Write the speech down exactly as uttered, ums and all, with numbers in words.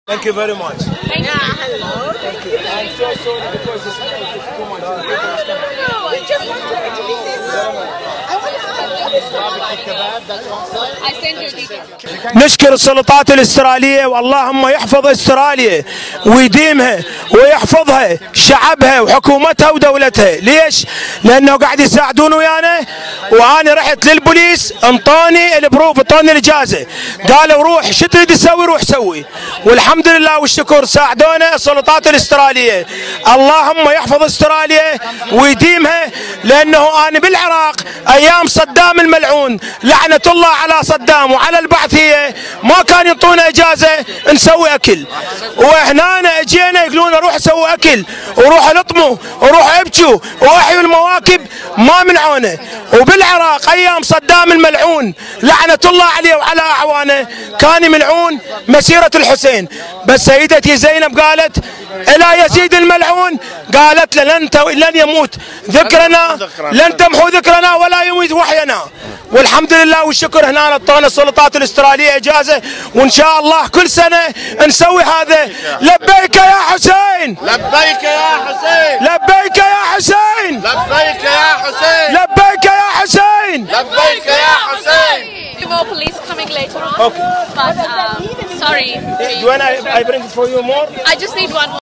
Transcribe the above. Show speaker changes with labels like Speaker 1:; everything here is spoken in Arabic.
Speaker 1: Thank you very much.
Speaker 2: Thank
Speaker 3: yeah,
Speaker 2: you.
Speaker 3: hello.
Speaker 1: Thank you. I'm so sorry because this is too much.
Speaker 3: No, we just want to actually say hi. I want to ask
Speaker 4: barbecue kebab that's on site.
Speaker 2: I send you details.
Speaker 1: نشكر السلطات الاسترالية واللهم يحفظ استراليا ويديمها ويحفظها شعبها وحكومتها ودولتها. ليش؟ لأنه قاعد يساعدون ويانا، وأنا رحت للبوليس انطوني البروف انطوني الإجازة، قالوا روح شو تريد تسوي روح سوي، والحمد لله والشكر ساعدونا السلطات الاسترالية. اللهم يحفظ استراليا ويديمها، لأنه أنا بالعراق أيام صدام الملعون لعنة الله على صدام وعلى البعثية ما كان يعطونا اجازه نسوي اكل، وهنا اجينا يقولون روح سووا اكل وروحوا لطموا وروحوا ابكوا واحيوا المواكب، ما منعونا. وبالعراق ايام صدام الملعون لعنه الله عليه وعلى اعوانه كان يمنعون مسيره الحسين، بس سيدتي زينب قالت الى يزيد الملعون، قالت لن لن يموت ذكرنا، لن تمحو ذكرنا ولا يموت وحينا. والحمد لله والشكر هنا اعطونا السلطات الاستراليه اجازه، وان شاء الله كل سنه نسوي هذا. لبيك يا حسين،
Speaker 4: لبيك يا حسين،
Speaker 1: لبيك يا حسين،
Speaker 4: لبيك يا حسين،
Speaker 1: لبيك يا حسين،
Speaker 4: لبيك يا حسين.
Speaker 2: More police coming later on.
Speaker 1: Okay.
Speaker 2: But um, sorry.
Speaker 1: Do you want I, I bring it for you more?
Speaker 2: I just need one more.